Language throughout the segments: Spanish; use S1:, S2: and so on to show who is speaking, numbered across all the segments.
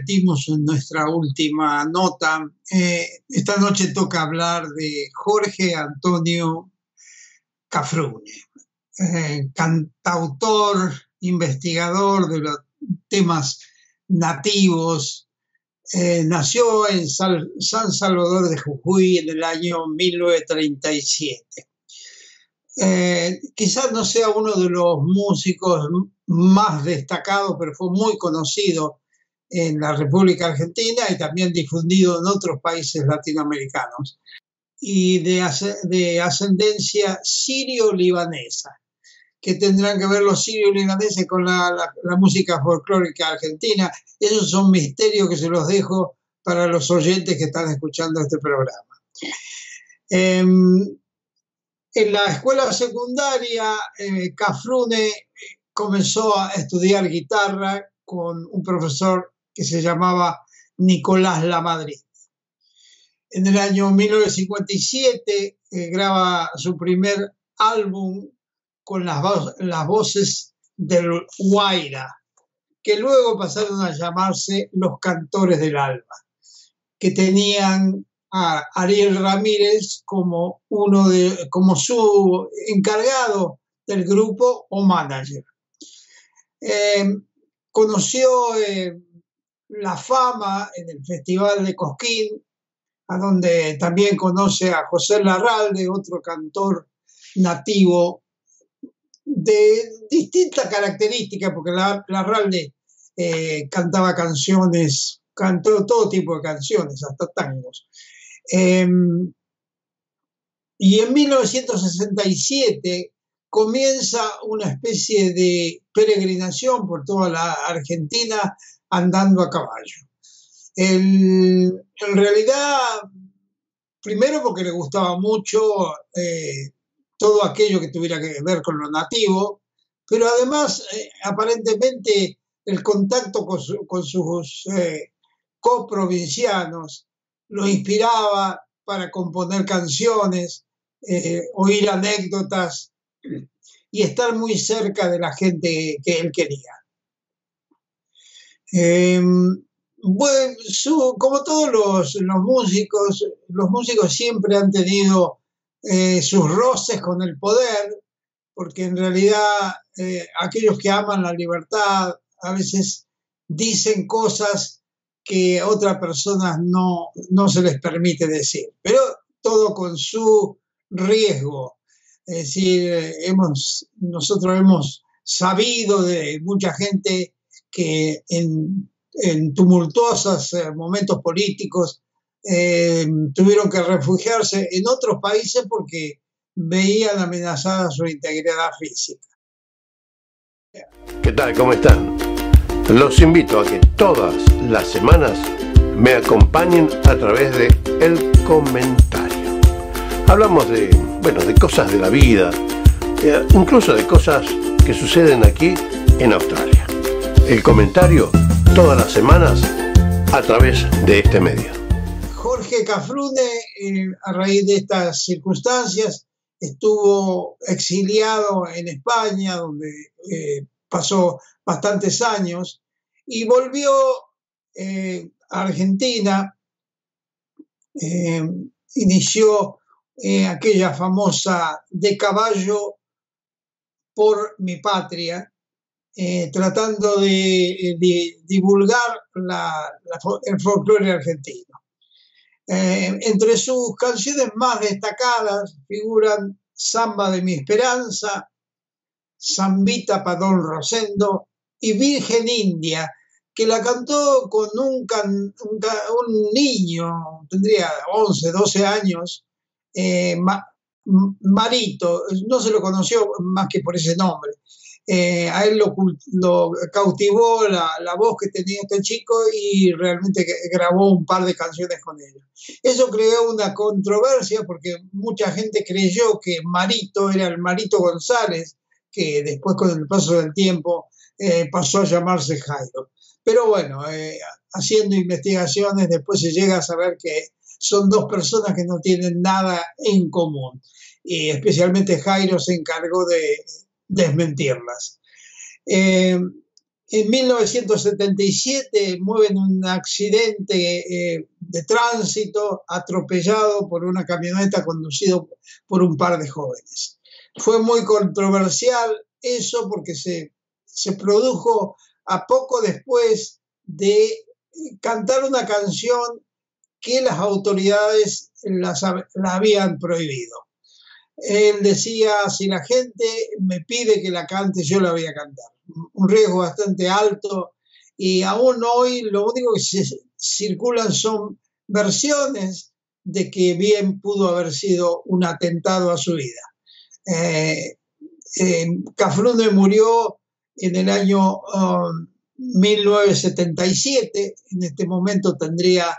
S1: prometimos en nuestra última nota, esta noche toca hablar de Jorge Antonio Cafrune, cantautor, investigador de los temas nativos. Nació en San Salvador de Jujuy en el año 1937. Quizás no sea uno de los músicos más destacados, pero fue muy conocido en la República Argentina y también difundido en otros países latinoamericanos, y de ascendencia sirio-libanesa. ¿Qué tendrán que ver los sirio-libaneses con la música folclórica argentina? Esos son misterios que se los dejo para los oyentes que están escuchando este programa. En la escuela secundaria, Cafrune comenzó a estudiar guitarra con un profesor que se llamaba Nicolás Lamadrid. En el año 1957 graba su primer álbum con las voces del Guaira, que luego pasaron a llamarse Los Cantores del Alba, que tenían a Ariel Ramírez como su encargado del grupo o manager. Conoció la fama en el Festival de Cosquín, a donde también conoce a José Larralde, otro cantor nativo de distintas características, porque Larralde cantaba canciones, cantó todo tipo de canciones, hasta tangos. Y en 1967 comienza una especie de peregrinación por toda la Argentina andando a caballo. En realidad, primero porque le gustaba mucho todo aquello que tuviera que ver con lo nativo, pero además, aparentemente, el contacto con sus coprovincianos lo inspiraba para componer canciones, oír anécdotas y estar muy cerca de la gente que él quería. Bueno, como todos los músicos siempre han tenido sus roces con el poder, porque en realidad aquellos que aman la libertad a veces dicen cosas que a otras personas no se les permite decir, pero todo con su riesgo. Es decir, nosotros hemos sabido de mucha gente que en tumultuosos momentos políticos tuvieron que refugiarse en otros países porque veían amenazada su integridad física.
S2: ¿Qué tal? ¿Cómo están? Los invito a que todas las semanas me acompañen a través de El Comentario. Hablamos de cosas de la vida, incluso de cosas que suceden aquí en Australia. El Comentario todas las semanas a través de este medio.
S1: Jorge Cafrune, a raíz de estas circunstancias, estuvo exiliado en España, donde pasó bastantes años, y volvió a Argentina, inició aquella famosa De caballo por mi patria, tratando de divulgar el folclore argentino. Entre sus canciones más destacadas figuran Samba de mi Esperanza, Zambita pa' Don Rosendo y Virgen India, que la cantó con un niño, tendría 11, 12 años, Marito, no se lo conoció más que por ese nombre. A él lo cautivó la voz que tenía este chico y realmente grabó un par de canciones con ellos. Eso creó una controversia porque mucha gente creyó que Marito era el Marito González, que después con el paso del tiempo pasó a llamarse Jairo. Pero bueno, haciendo investigaciones después se llega a saber que son dos personas que no tienen nada en común, y especialmente Jairo se encargó de desmentirlas. En 1977 muere en un accidente de tránsito, atropellado por una camioneta conducido por un par de jóvenes. Fue muy controversial eso porque se produjo a poco después de cantar una canción que las autoridades la habían prohibido. Él decía, si la gente me pide que la cante, yo la voy a cantar. Un riesgo bastante alto, y aún hoy lo único que se circulan son versiones de que bien pudo haber sido un atentado a su vida. Cafrune murió en el año 1977, en este momento tendría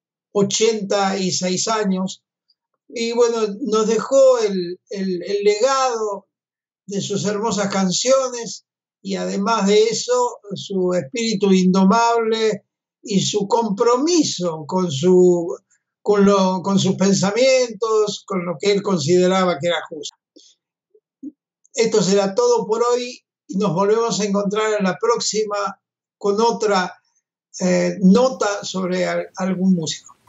S1: 86 años, y bueno, nos dejó el legado de sus hermosas canciones, y además de eso, su espíritu indomable y su compromiso con sus pensamientos, con lo que él consideraba que era justo. Esto será todo por hoy, y nos volvemos a encontrar en la próxima con otra nota sobre algún músico.